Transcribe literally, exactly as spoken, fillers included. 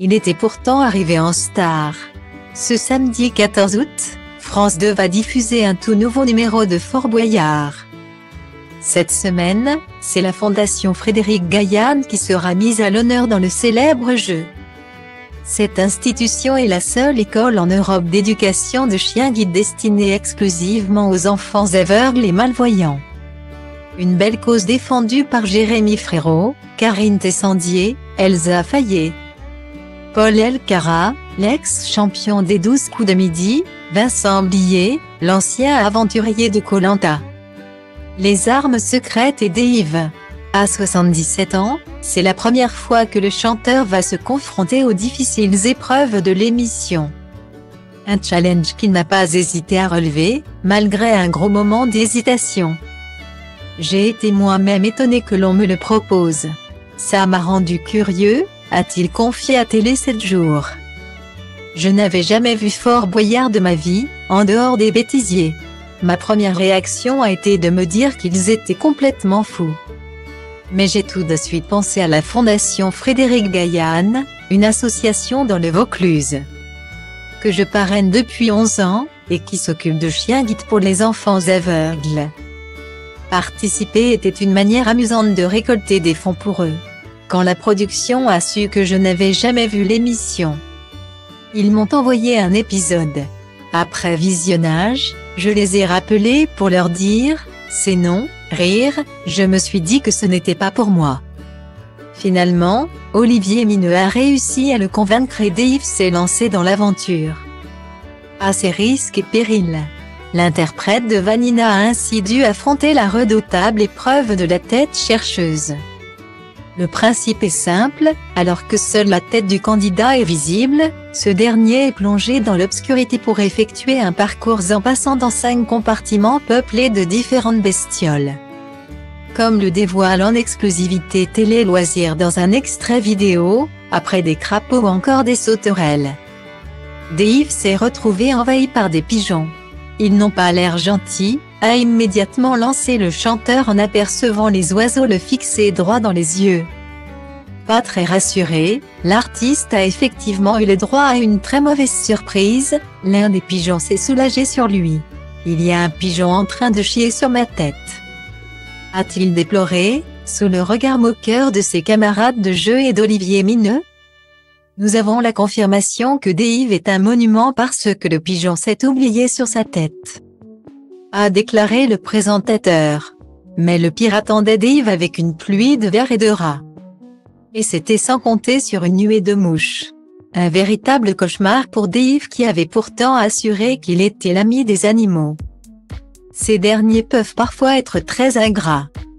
Il était pourtant arrivé en star. Ce samedi quatorze août, France deux va diffuser un tout nouveau numéro de Fort Boyard. Cette semaine, c'est la Fondation Frédéric Gailhan qui sera mise à l'honneur dans le célèbre jeu. Cette institution est la seule école en Europe d'éducation de chiens guides destinée exclusivement aux enfants aveugles et malvoyants. Une belle cause défendue par Jérémy Frérot, Karine Tessandier, Elsa Fayet, Paul Elkarat, l'ex-champion des douze coups de midi, Vincent Blier, l'ancien aventurier de Koh Lanta. Les armes secrètes et Dave. À soixante-dix-sept ans, c'est la première fois que le chanteur va se confronter aux difficiles épreuves de l'émission. Un challenge qu'il n'a pas hésité à relever, malgré un gros moment d'hésitation. J'ai été moi-même étonné que l'on me le propose. Ça m'a rendu curieux, a-t-il confié à Télé sept jours. Je n'avais jamais vu Fort Boyard de ma vie, en dehors des bêtisiers. Ma première réaction a été de me dire qu'ils étaient complètement fous. Mais j'ai tout de suite pensé à la Fondation Frédéric Gailhan, une association dans le Vaucluse, que je parraine depuis onze ans, et qui s'occupe de chiens guides pour les enfants aveugles. Participer était une manière amusante de récolter des fonds pour eux. Quand la production a su que je n'avais jamais vu l'émission, ils m'ont envoyé un épisode. Après visionnage, je les ai rappelés pour leur dire « c'est non ». Rire, je me suis dit que ce n'était pas pour moi. Finalement, Olivier Mineux a réussi à le convaincre et Dave s'est lancé dans l'aventure. À ses risques et périls, l'interprète de Vanina a ainsi dû affronter la redoutable épreuve de la tête chercheuse. Le principe est simple, alors que seule la tête du candidat est visible, ce dernier est plongé dans l'obscurité pour effectuer un parcours en passant dans cinq compartiments peuplés de différentes bestioles. Comme le dévoile en exclusivité Télé Loisirs dans un extrait vidéo, après des crapauds ou encore des sauterelles, Dave s'est retrouvé envahi par des pigeons. Ils n'ont pas l'air gentils, a immédiatement lancé le chanteur en apercevant les oiseaux le fixer droit dans les yeux. Pas très rassuré, l'artiste a effectivement eu le droit à une très mauvaise surprise, l'un des pigeons s'est soulagé sur lui. Il y a un pigeon en train de chier sur ma tête, a-t-il déploré, sous le regard moqueur de ses camarades de jeu et d'Olivier Mineux. Nous avons la confirmation que Dave est un monument parce que le pigeon s'est oublié sur sa tête, a déclaré le présentateur. Mais le pire attendait Dave avec une pluie de vers et de rats. Et c'était sans compter sur une nuée de mouches. Un véritable cauchemar pour Dave qui avait pourtant assuré qu'il était l'ami des animaux. Ces derniers peuvent parfois être très ingrats.